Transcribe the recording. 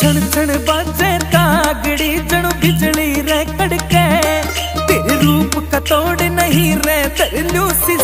छण छण बाजे कागड़ी जणु बिजली रे कड़के, तेरे रूप का तोड़ नहीं रे, तेरे लूसी